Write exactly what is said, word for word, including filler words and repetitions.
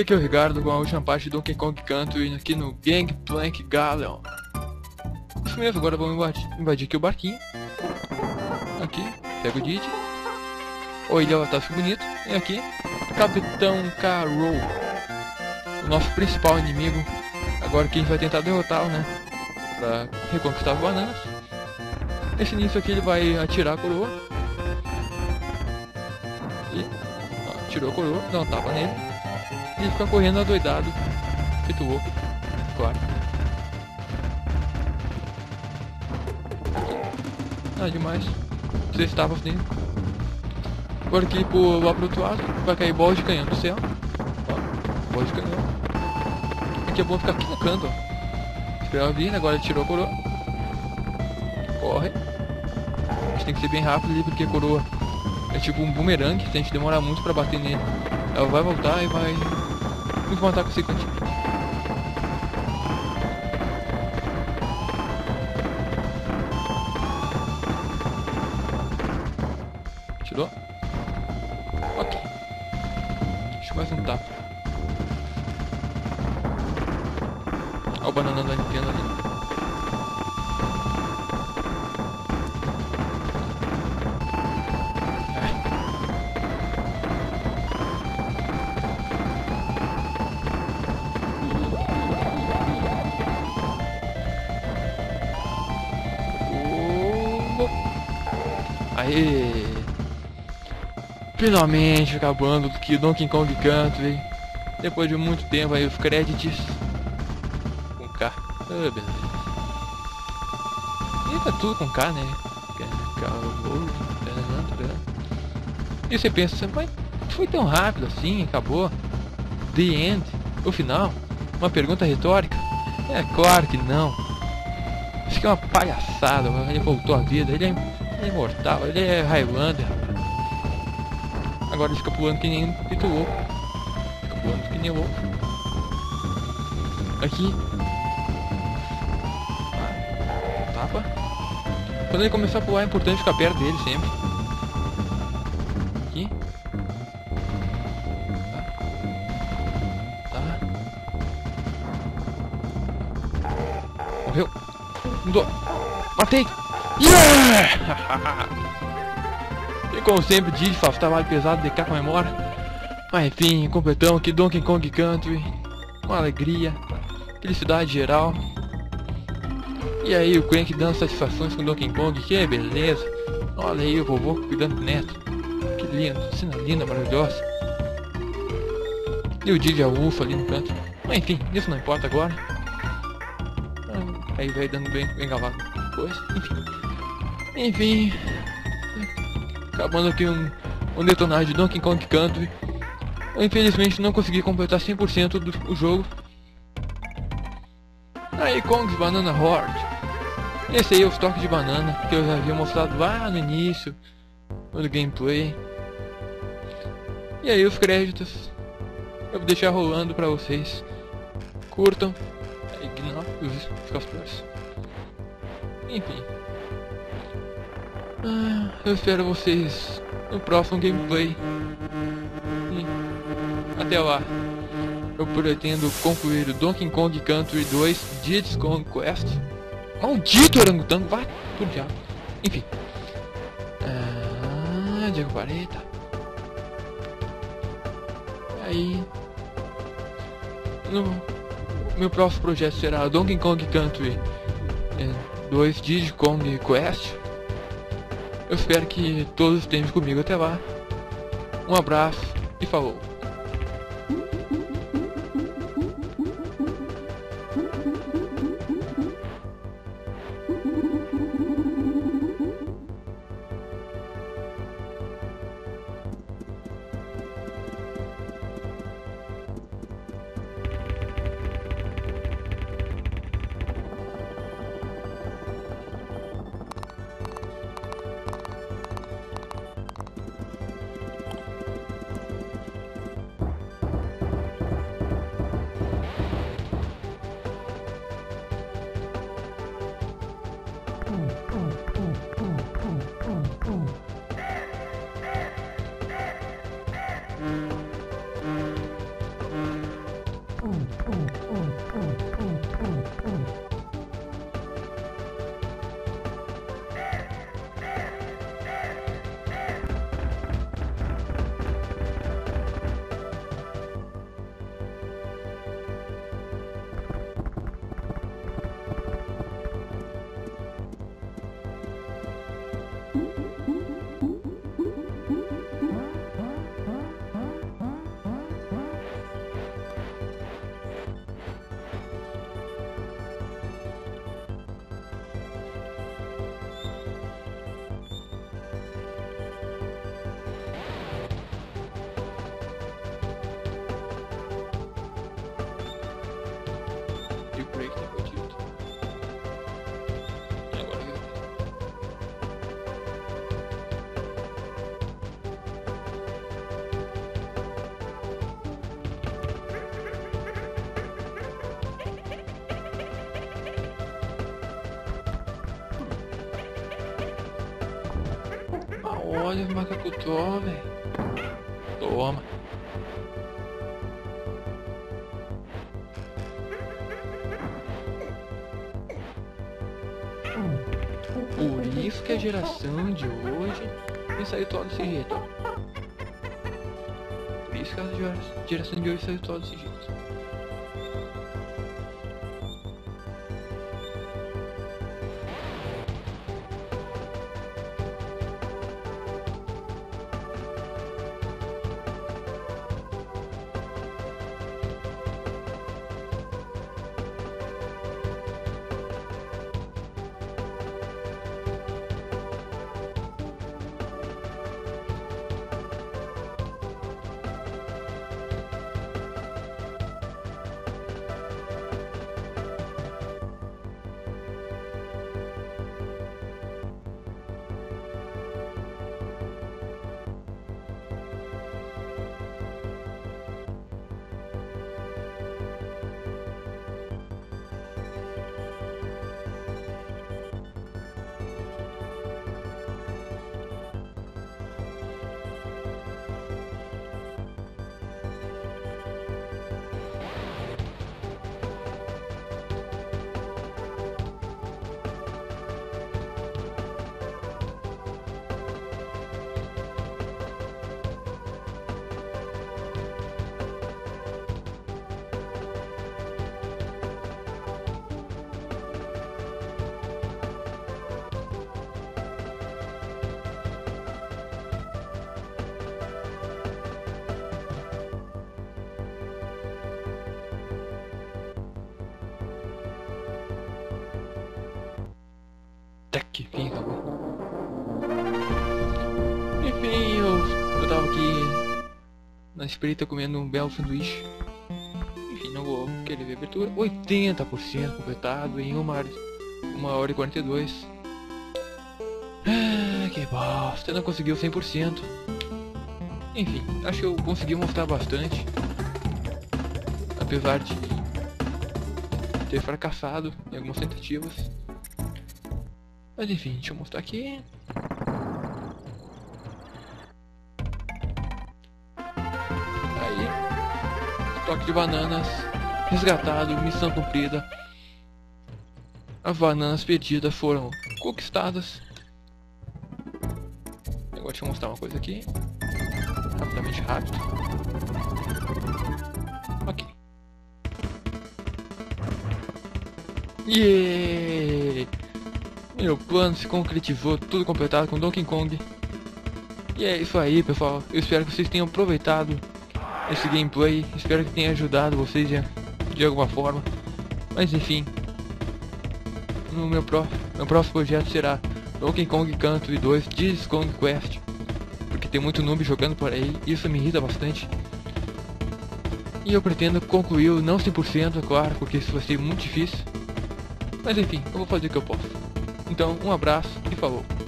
E aqui é o Ricardo com a última parte de Donkey Kong Country aqui no Gangplank Galleon. Isso mesmo, agora vamos invadir, invadir aqui o barquinho. Aqui, pega o Didi. Oi, ele tá ficando bonito. E aqui, Capitão K-Rool, o nosso principal inimigo. Agora que a gente vai tentar derrotá-lo, né? Pra reconquistar as bananas. Nesse início aqui ele vai atirar a coroa. E ó, tirou a coroa, dá um tapa nele. E ele fica correndo adoidado, feito louco, claro. Nada demais. Seis tapas nele. Agora que ele pular pro outro lado, vai cair bola de canhão do céu. Ó, bola de canhão. Aqui é bom ficar aqui no canto, ó. Esperava vir, agora ele tirou a coroa. Corre. A gente tem que ser bem rápido ali, porque a coroa é tipo um bumerangue, se a gente demorar muito pra bater nele, ela vai voltar e vai nos matar com sequência. Tirou? Ok. Deixa eu mais um tapa. Olha o banana da Nintendo ali. Aê! Finalmente acabando aqui Donkey Kong Country. Depois de muito tempo aí os créditos com K. Ah, beleza. E tá tudo com K, né? E você pensa, mas foi tão rápido assim, acabou. The end, o final. Uma pergunta retórica? É claro que não. Isso aqui é uma palhaçada. Ele voltou à vida, ele é, ele é imortal, ele é Highlander. Agora ele fica pulando que nem um pito louco. Fica pulando que nem louco. Aqui. Ah, tapa. Quando ele começar a pular é importante ficar perto dele sempre. Aqui. Tá. Tá. Morreu. Mudou. Matei. Yeah! E como sempre, Didi faz trabalho pesado de cá com a memória. Mas enfim, completamos aqui Donkey Kong Country. Com alegria, felicidade geral. E aí o Crank dando satisfações com Donkey Kong, que beleza. Olha aí o vovô cuidando do neto. Que lindo, cena linda, maravilhosa. E o Didi ufa ali no canto. Mas enfim, isso não importa agora. Aí vai dando bem, bem gravado coisa, enfim. Enfim. Acabando aqui um, um detonar de Donkey Kong Country. Eu infelizmente não consegui completar cem por cento do, do jogo. Aí Kong's Banana Horde. Esse aí é o estoque de banana que eu já havia mostrado lá no início do gameplay. E aí os créditos eu vou deixar rolando pra vocês. Curtam. Ignora os cosplays. Enfim. Ah, eu espero vocês no próximo gameplay. E até lá. Eu pretendo concluir o Donkey Kong Country dois Diddy's Kong Quest. Maldito orangotango, vai pro diabo. Enfim. Ah, Diego Vareta. Aí. No meu próximo projeto será Donkey Kong Country dois Diddy Kong Quest. Eu espero que todos estejam comigo até lá. Um abraço e falou. Olha o macaco Thor, velho. Toma. Por isso que a geração de hoje tem saído todo desse jeito. Por isso que a gera- geração de hoje saiu todo desse jeito. Até que enfim acabou. Enfim, eu, eu tava aqui na espreita comendo um belo sanduíche. Enfim, não vou querer ver a abertura. oitenta por cento completado em uma hora, uma hora e quarenta e dois. Ah, que bosta, não conseguiu cem por cento. Enfim, acho que eu consegui mostrar bastante. Apesar de ter fracassado em algumas tentativas. Mas enfim, deixa eu mostrar aqui. Aí, estoque de bananas resgatado, missão cumprida. As bananas perdidas foram conquistadas. Agora deixa eu mostrar uma coisa aqui. Rapidamente, rápido. Ok. Yeah! Meu plano se concretizou, tudo completado com Donkey Kong. E é isso aí, pessoal. Eu espero que vocês tenham aproveitado esse gameplay. Espero que tenha ajudado vocês de, de alguma forma. Mas enfim, no meu, pró meu próximo projeto será Donkey Kong Country dois Diddy's Kong Quest. Porque tem muito noob jogando por aí, isso me irrita bastante. E eu pretendo concluir o não cem por cento, é claro, porque isso vai ser muito difícil. Mas enfim, eu vou fazer o que eu posso. Então, um abraço e falou.